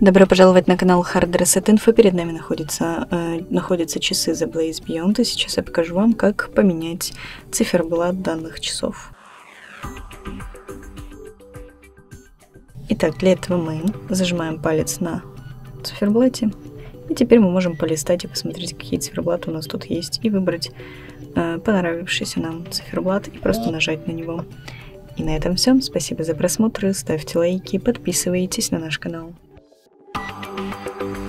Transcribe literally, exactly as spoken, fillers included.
Добро пожаловать на канал Hard Reset Info. Перед нами находятся, э, находятся часы The Blaze Beyond, и сейчас я покажу вам, как поменять циферблат данных часов. Итак, для этого мы зажимаем палец на циферблате, и теперь мы можем полистать и посмотреть, какие циферблаты у нас тут есть, и выбрать э, понравившийся нам циферблат и просто нажать на него. И на этом все. Спасибо за просмотр, ставьте лайки, подписывайтесь на наш канал. Thank you.